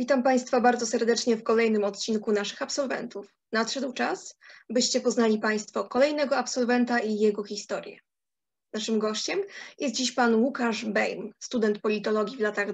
Witam Państwa bardzo serdecznie w kolejnym odcinku naszych absolwentów. Nadszedł czas, byście poznali Państwo kolejnego absolwenta i jego historię. Naszym gościem jest dziś pan Łukasz Bejm, student politologii w latach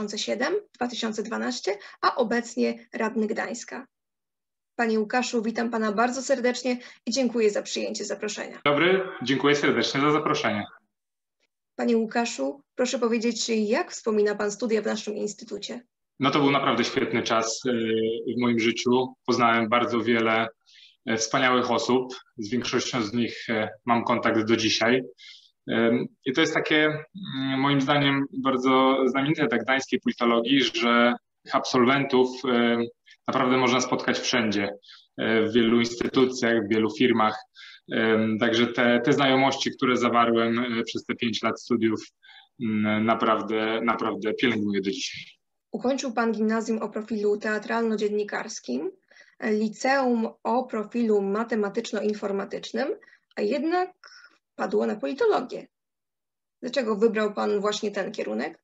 2007-2012, a obecnie radny Gdańska. Panie Łukaszu, witam Pana bardzo serdecznie i dziękuję za przyjęcie zaproszenia. Dobry, dziękuję serdecznie za zaproszenie. Panie Łukaszu, proszę powiedzieć, jak wspomina Pan studia w naszym instytucie? No to był naprawdę świetny czas w moim życiu. Poznałem bardzo wiele wspaniałych osób. Z większością z nich mam kontakt do dzisiaj. I to jest takie, moim zdaniem, bardzo znamienite dla gdańskiej politologii, że absolwentów naprawdę można spotkać wszędzie, w wielu instytucjach, w wielu firmach. Także te znajomości, które zawarłem przez te 5 lat studiów, naprawdę pielęgnuję do dzisiaj. Ukończył Pan gimnazjum o profilu teatralno-dziennikarskim, liceum o profilu matematyczno-informatycznym, a jednak padło na politologię. Dlaczego wybrał Pan właśnie ten kierunek?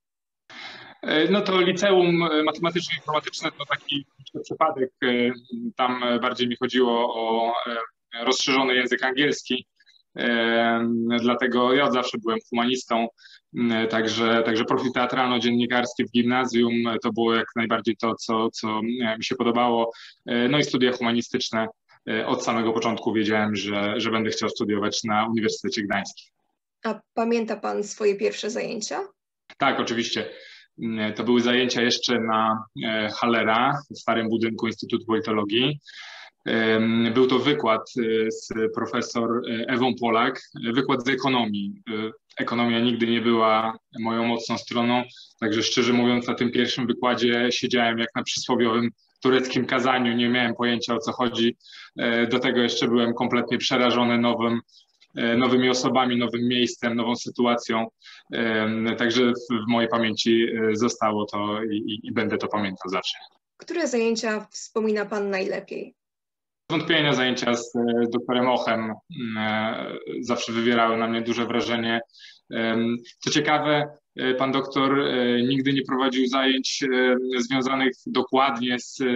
No to liceum matematyczno-informatyczne to taki przypadek. Tam bardziej mi chodziło o rozszerzony język angielski. Dlatego ja od zawsze byłem humanistą, także profil teatralno-dziennikarski w gimnazjum to było jak najbardziej to, co mi się podobało. No i studia humanistyczne. Od samego początku wiedziałem, że będę chciał studiować na Uniwersytecie Gdańskim. A pamięta Pan swoje pierwsze zajęcia? Tak, oczywiście. To były zajęcia jeszcze na Hallera, w starym budynku Instytutu Politologii. Był to wykład z profesor Ewą Polak, wykład z ekonomii. Ekonomia nigdy nie była moją mocną stroną, także szczerze mówiąc na tym pierwszym wykładzie siedziałem jak na przysłowiowym tureckim kazaniu, nie miałem pojęcia o co chodzi. Do tego jeszcze byłem kompletnie przerażony nowymi osobami, nowym miejscem, nową sytuacją. Także w mojej pamięci zostało to i będę to pamiętał zawsze. Które zajęcia wspomina Pan najlepiej? Wątpienia zajęcia z doktorem Ochem zawsze wywierały na mnie duże wrażenie. Co ciekawe, pan doktor nigdy nie prowadził zajęć związanych dokładnie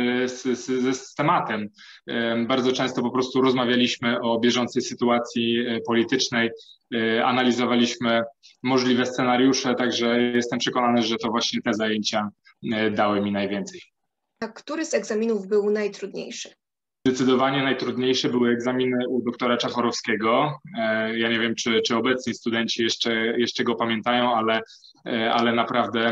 z tematem. Bardzo często po prostu rozmawialiśmy o bieżącej sytuacji politycznej, analizowaliśmy możliwe scenariusze, także jestem przekonany, że to właśnie te zajęcia dały mi najwięcej. A który z egzaminów był najtrudniejszy? Zdecydowanie najtrudniejsze były egzaminy u doktora Czachorowskiego. Ja nie wiem, czy obecni studenci jeszcze go pamiętają, ale naprawdę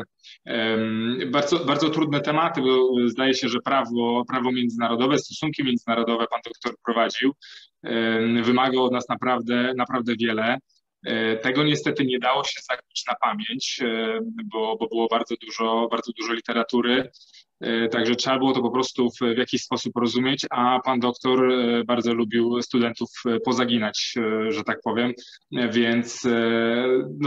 bardzo trudne tematy, bo zdaje się, że prawo międzynarodowe, stosunki międzynarodowe pan doktor prowadził. Wymagał od nas naprawdę wiele. Tego niestety nie dało się zakuć na pamięć, bo było bardzo dużo literatury. Także trzeba było to po prostu w jakiś sposób rozumieć, a pan doktor bardzo lubił studentów pozaginać, że tak powiem, więc no,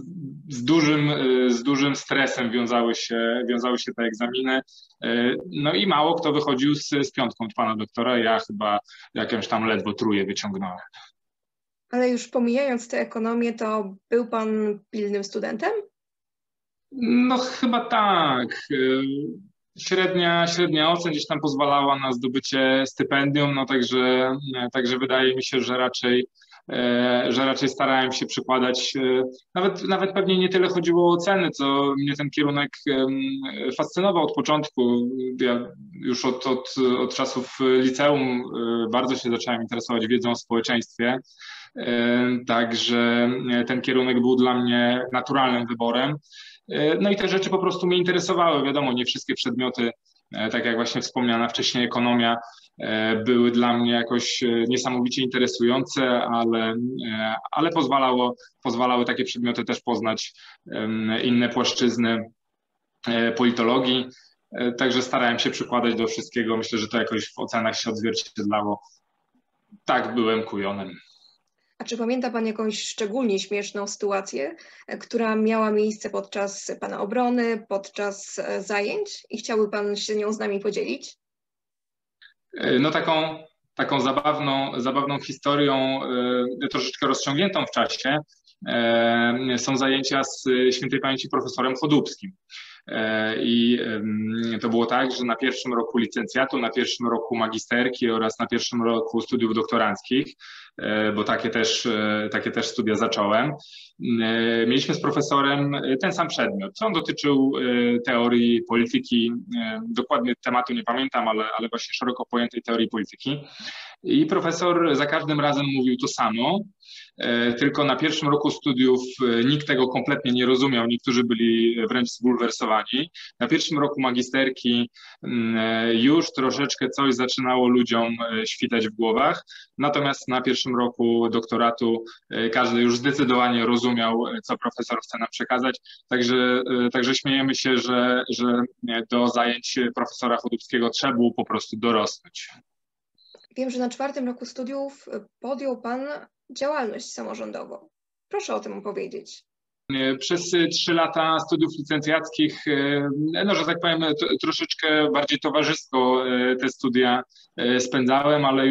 z dużym stresem wiązały się te egzaminy. No i mało kto wychodził z piątką od pana doktora, ja chyba jakąś tam ledwo trójkę wyciągnąłem. Ale już pomijając tę ekonomię, to był Pan pilnym studentem? No chyba tak. Średnia ocen gdzieś tam pozwalała na zdobycie stypendium, no także wydaje mi się, że raczej starałem się przykładać, nawet pewnie nie tyle chodziło o oceny, co mnie ten kierunek fascynował od początku. Ja już od czasów liceum bardzo się zacząłem interesować wiedzą o społeczeństwie, także ten kierunek był dla mnie naturalnym wyborem. No i te rzeczy po prostu mnie interesowały. Wiadomo, nie wszystkie przedmioty, tak jak właśnie wspomniana wcześniej ekonomia, były dla mnie jakoś niesamowicie interesujące, ale pozwalały takie przedmioty też poznać inne płaszczyzny politologii. Także starałem się przykładać do wszystkiego. Myślę, że to jakoś w ocenach się odzwierciedlało. Tak, byłem kujonem. A czy pamięta Pan jakąś szczególnie śmieszną sytuację, która miała miejsce podczas Pana obrony, podczas zajęć i chciałby Pan się nią z nami podzielić? No taką zabawną historią, troszeczkę rozciągniętą w czasie, są zajęcia z świętej pamięci profesorem Chodubskim. I to było tak, że na pierwszym roku licencjatu, na pierwszym roku magisterki oraz na pierwszym roku studiów doktoranckich, bo takie też studia zacząłem, mieliśmy z profesorem ten sam przedmiot. On dotyczył teorii polityki, dokładnie tematu nie pamiętam, ale właśnie szeroko pojętej teorii polityki. I profesor za każdym razem mówił to samo, tylko na pierwszym roku studiów nikt tego kompletnie nie rozumiał, niektórzy byli wręcz zbulwersowani. Na pierwszym roku magisterki już troszeczkę coś zaczynało ludziom świtać w głowach, natomiast na pierwszym roku doktoratu każdy już zdecydowanie rozumiał, co profesor chce nam przekazać, także śmiejemy się, że do zajęć profesora Chodubskiego trzeba było po prostu dorosnąć. Wiem, że na 4. roku studiów podjął Pan działalność samorządową. Proszę o tym opowiedzieć. Przez 3 lata studiów licencjackich, no, że tak powiem, troszeczkę bardziej towarzysko te studia spędzałem, ale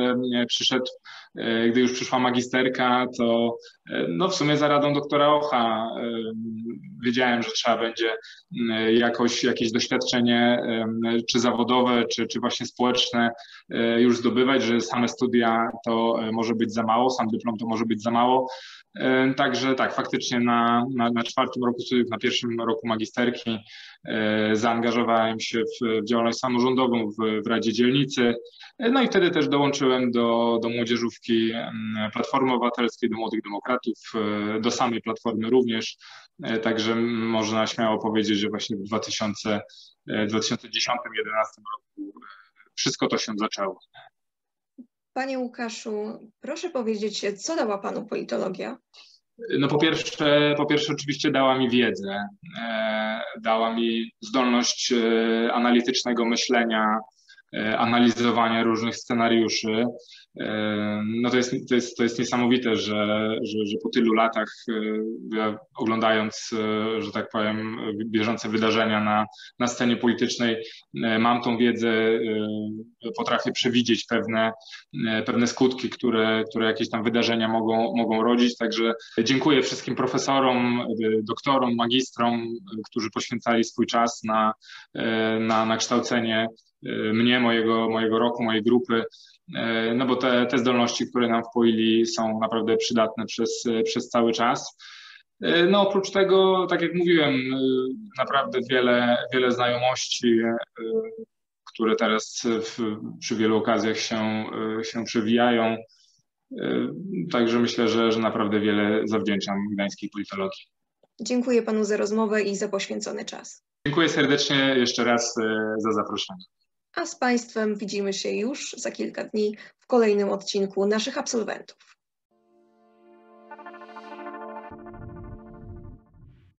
gdy już przyszła magisterka, to no, w sumie za radą doktora Ocha wiedziałem, że trzeba będzie jakieś doświadczenie czy zawodowe, czy właśnie społeczne już zdobywać, że same studia to może być za mało, sam dyplom to może być za mało. Także tak, faktycznie na 4. roku studiów, na 1. roku magisterki zaangażowałem się w działalność samorządową w Radzie Dzielnicy. No i wtedy też dołączyłem do młodzieżówki Platformy Obywatelskiej, do Młodych Demokratów, do samej Platformy również. Także można śmiało powiedzieć, że właśnie w 2010-2011 roku wszystko to się zaczęło. Panie Łukaszu, proszę powiedzieć, co dała Panu politologia? No po pierwsze oczywiście dała mi wiedzę, dała mi zdolność analitycznego myślenia, analizowania różnych scenariuszy. No to jest niesamowite, że po tylu latach, oglądając, że tak powiem, bieżące wydarzenia na scenie politycznej, mam tą wiedzę, potrafię przewidzieć pewne skutki, które jakieś tam wydarzenia mogą rodzić. Także dziękuję wszystkim profesorom, doktorom, magistrom, którzy poświęcali swój czas na kształcenie mnie, mojego roku, mojej grupy, no bo te zdolności, które nam wpoili, są naprawdę przydatne przez cały czas. No oprócz tego, tak jak mówiłem, naprawdę wiele znajomości, które teraz przy wielu okazjach się przewijają. Także myślę, że naprawdę wiele zawdzięczam gdańskiej politologii. Dziękuję Panu za rozmowę i za poświęcony czas. Dziękuję serdecznie jeszcze raz za zaproszenie. A z Państwem widzimy się już za kilka dni w kolejnym odcinku naszych absolwentów.